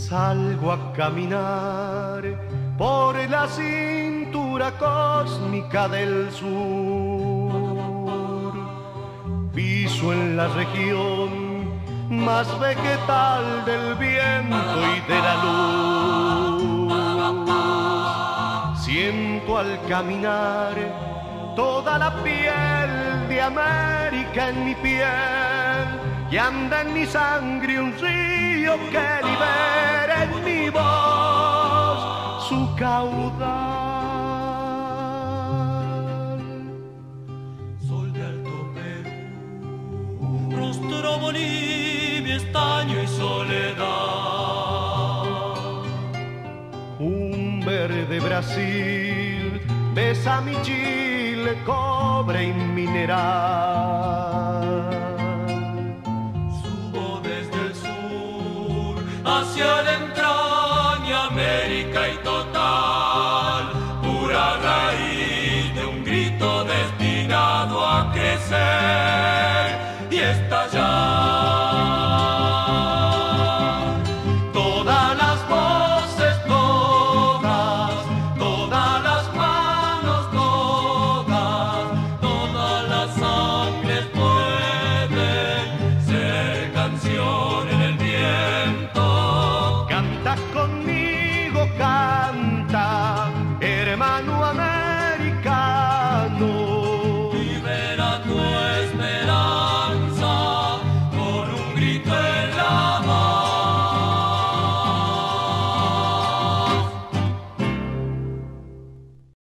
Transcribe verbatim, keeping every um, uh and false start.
Salgo a caminar por la cintura cósmica del sur. Piso en la región más vegetal del viento y de la luz. Siento al caminar toda la piel de América en mi piel, y anda en mi sangre un río que libera en mi voz su caudal. Sol de Alto Perú, rostro Bolivia, estaño y soledad. Un verde Brasil besa mi Chile, cobre y mineral. Hacia la entraña, América y total, pura raíz de un grito destinado a crecer y estallar. Todas las voces, todas, todas las manos, todas, todas las sangres pueden ser canción en el viento. Conmigo canta, hermano América,